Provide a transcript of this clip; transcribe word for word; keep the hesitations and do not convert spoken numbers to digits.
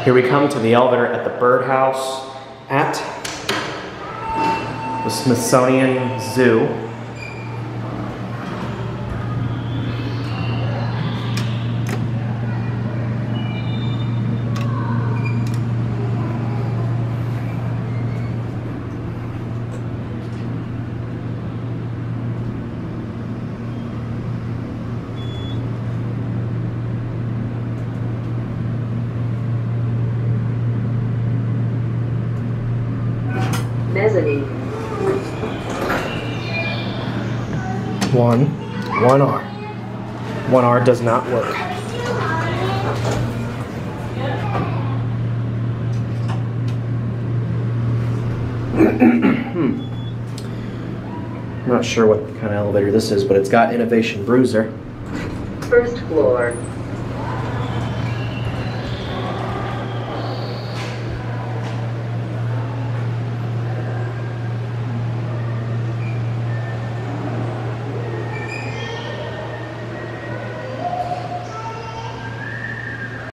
Here we come to the elevator at the birdhouse at the Smithsonian Zoo. Mezzanine. One, one R. One R does not work. hmm. I'm not sure what kind of elevator this is, but it's got Innovation Bruiser. First floor.